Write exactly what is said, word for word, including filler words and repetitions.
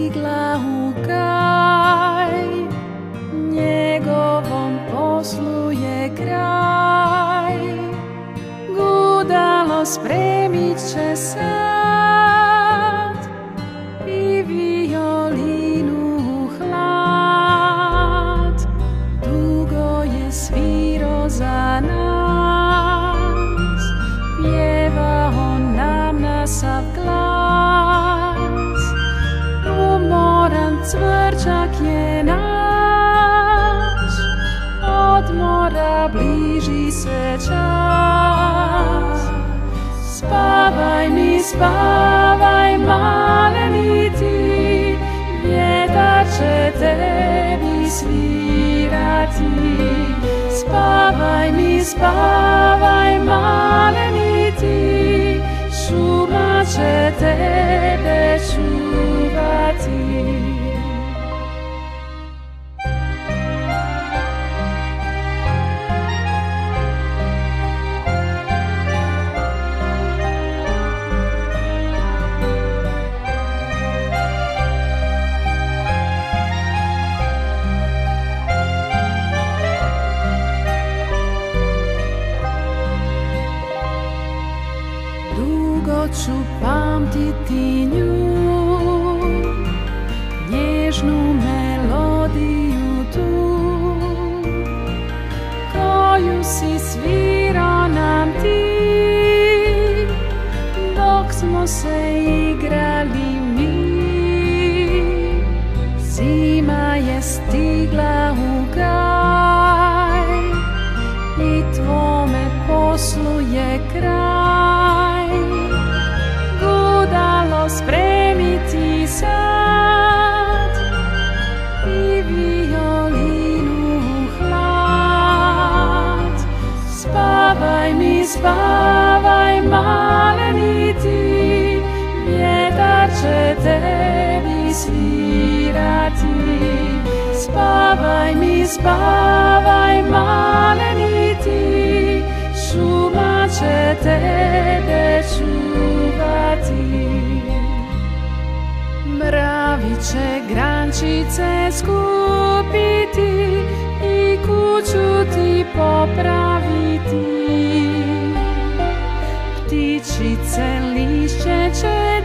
stigla u kaj, njegovom poslu je kraj. Gudalo spremit će sad i violinu u hlad. Dugo je sviro za nas, pjevao nam na sav glas. Umoran cvrčak je naš, odmora bliži se čas. Spavaj mi, spavaj maleni ti, vjetar će tebi svirati. Spavaj mi, spavaj maleni ti, šuma će tebe čuvati. Dugo ću pamtiti nju, nježnu melodiju tu, koju si svirao nam ti, dok smo se igrali mi. Zima je stigla u gaj i tvome poslu je kraj. Gudalo spremiti sad i violinu u hlad. Spavaj mi, spavaj maleni ti, vjetar će tebi svirati. Spavaj mi, spavaj maleni ti, šuma će tebe čuvati. Mravi će grančice skupiti i kuću ti popraviti. Ptičice lišće će